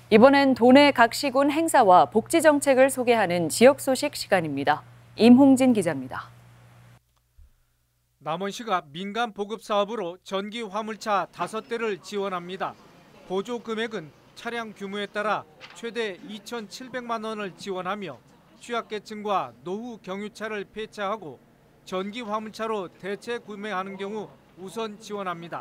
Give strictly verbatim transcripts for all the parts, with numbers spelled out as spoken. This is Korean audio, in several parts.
이번엔 도내 각 시군 행사와 복지 정책을 소개하는 지역 소식 시간입니다. 임홍진 기자입니다. 남원시가 민간 보급 사업으로 전기 화물차 다섯 대를 지원합니다. 보조 금액은 차량 규모에 따라 최대 이천칠백만 원을 지원하며 취약계층과 노후 경유차를 폐차하고 전기 화물차로 대체 구매하는 경우 우선 지원합니다.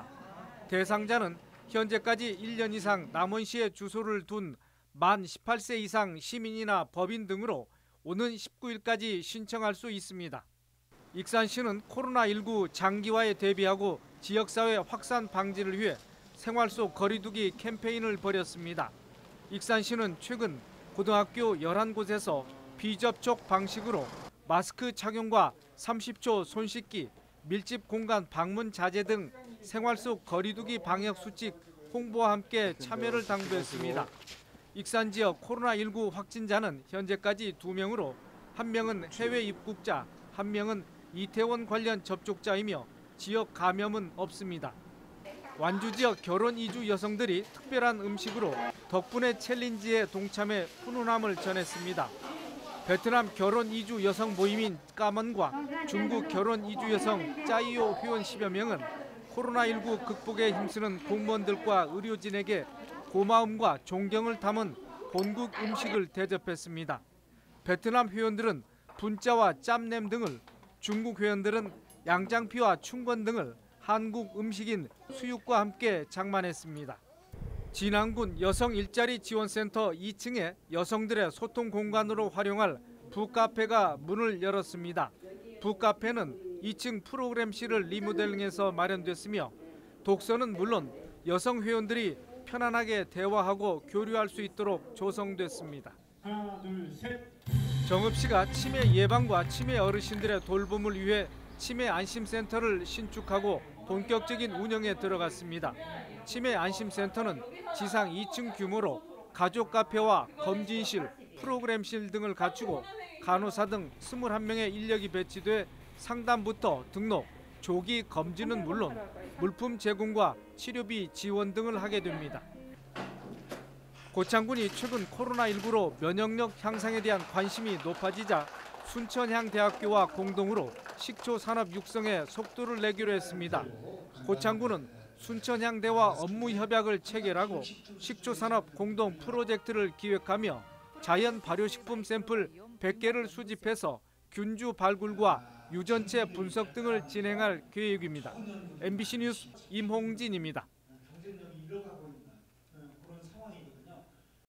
대상자는 현재까지 일 년 이상 남원시에 주소를 둔 만 열여덟 세 이상 시민이나 법인 등으로 오는 십구 일까지 신청할 수 있습니다. 익산시는 코로나십구 장기화에 대비하고 지역사회 확산 방지를 위해 생활 속 거리두기 캠페인을 벌였습니다. 익산시는 최근 고등학교 열한 곳에서 비접촉 방식으로 마스크 착용과 삼십 초 손 씻기, 밀집 공간 방문 자제 등 생활 속 거리두기 방역 수칙 홍보와 함께 참여를 당부했습니다. 익산 지역 코로나십구 확진자는 현재까지 두 명으로 한 명은 해외 입국자, 한 명은 이태원 관련 접촉자이며 지역 감염은 없습니다. 완주 지역 결혼 이주 여성들이 특별한 음식으로 덕분에 챌린지에 동참해 훈훈함을 전했습니다. 베트남 결혼 이주 여성 모임인 까먼과 중국 결혼 이주 여성 짜이오 회원 십여 명은 코로나십구 극복에 힘쓰는 공무원들과 의료진에게 고마움과 존경을 담은 본국 음식을 대접했습니다. 베트남 회원들은 분짜와 짬냄 등을, 중국 회원들은 양장피와 춘권 등을 한국 음식인 수육과 함께 장만했습니다. 진안군 여성 일자리 지원센터 이 층에 여성들의 소통 공간으로 활용할 북카페가 문을 열었습니다. 북카페는 이 층 프로그램실을 리모델링해서 마련됐으며 독서는 물론 여성 회원들이 편안하게 대화하고 교류할 수 있도록 조성됐습니다. 하나, 둘, 셋. 정읍시가 치매 예방과 치매 어르신들의 돌봄을 위해 치매 안심센터를 신축하고 본격적인 운영에 들어갔습니다. 치매 안심센터는 지상 이 층 규모로 가족 카페와 검진실, 프로그램실 등을 갖추고 간호사 등 이십일 명의 인력이 배치돼 상담부터 등록, 조기 검진은 물론 물품 제공과 치료비 지원 등을 하게 됩니다. 고창군이 최근 코로나십구로 면역력 향상에 대한 관심이 높아지자 순천향대학교와 공동으로 식초 산업 육성에 속도를 내기로 했습니다. 고창군은 순천향대와 업무 협약을 체결하고 식초 산업 공동 프로젝트를 기획하며 자연 발효식품 샘플 백 개를 수집해서 균주 발굴과 유전체 분석 등을 진행할 계획입니다. 엠비씨 뉴스 임홍진입니다.